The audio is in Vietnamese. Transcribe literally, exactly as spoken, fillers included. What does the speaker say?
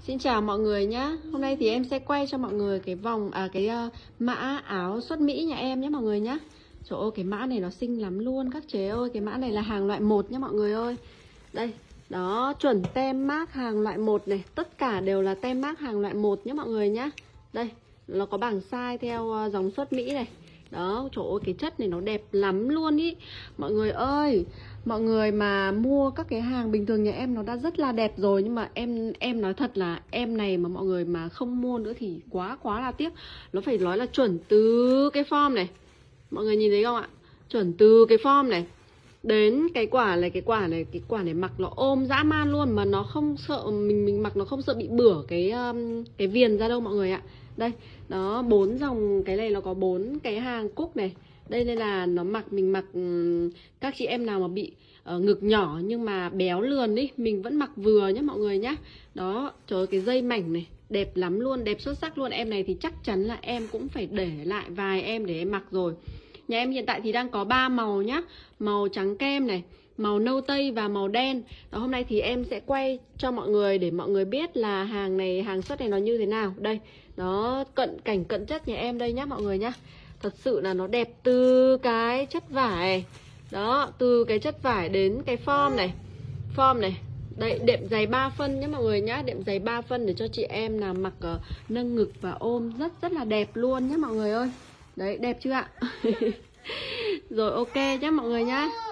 Xin chào mọi người nhá. Hôm nay thì em sẽ quay cho mọi người cái vòng à cái uh, mã áo xuất Mỹ nhà em nhé mọi người nhá. Trời ơi cái mã này nó xinh lắm luôn các chế ơi. Cái mã này là hàng loại một nhá mọi người ơi. Đây, đó, chuẩn tem mác hàng loại một này. Tất cả đều là tem mác hàng loại một nhá mọi người nhá. Đây, nó có bảng size theo uh, dòng xuất Mỹ này. Đó, trời ơi cái chất này nó đẹp lắm luôn ý. Mọi người ơi, mọi người mà mua các cái hàng bình thường nhà em nó đã rất là đẹp rồi. Nhưng mà em em nói thật là em này mà mọi người mà không mua nữa thì quá quá là tiếc. Nó phải nói là chuẩn từ cái form này. Mọi người nhìn thấy không ạ? Chuẩn từ cái form này đến cái quả này, cái quả này, cái quả này mặc nó ôm dã man luôn. Mà nó không sợ, mình mình mặc nó không sợ bị bửa cái um, cái viền ra đâu mọi người ạ. Đây, đó, bốn dòng, cái này nó có bốn cái hàng cúc này. Đây nên là nó mặc, mình mặc các chị em nào mà bị uh, ngực nhỏ nhưng mà béo lườn đi, mình vẫn mặc vừa nhé mọi người nhá. Đó, trời ơi cái dây mảnh này, đẹp lắm luôn, đẹp xuất sắc luôn. Em này thì chắc chắn là em cũng phải để lại vài em để em mặc rồi. Nhà em hiện tại thì đang có ba màu nhá. Màu trắng kem này, màu nâu tây và màu đen. Đó, hôm nay thì em sẽ quay cho mọi người để mọi người biết là hàng này, hàng xuất này nó như thế nào. Đây, đó, cận cảnh cận chất nhà em đây nhá mọi người nhá. Thật sự là nó đẹp từ cái chất vải. Đó, từ cái chất vải đến cái form này. Form này. Đây, đệm giày ba phân nhé mọi người nhá. Đệm giày ba phân để cho chị em nào mặc uh, nâng ngực và ôm rất rất là đẹp luôn nhé mọi người ơi. Đấy, đẹp chưa ạ? Rồi ok nhé mọi người nhá.